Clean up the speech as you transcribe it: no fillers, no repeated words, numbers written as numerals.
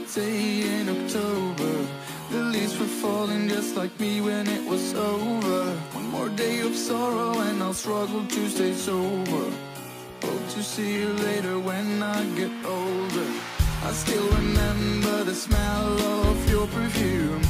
day in October. The leaves were falling just like me when it was over. One more day of sorrow and I'll struggle to stay sober. Hope to see you later when I get older. I still remember the smell of your perfume.